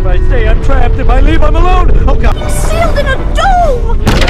I stay, I'm trapped. If I leave, I'm alone. Oh God! Sealed in a dome!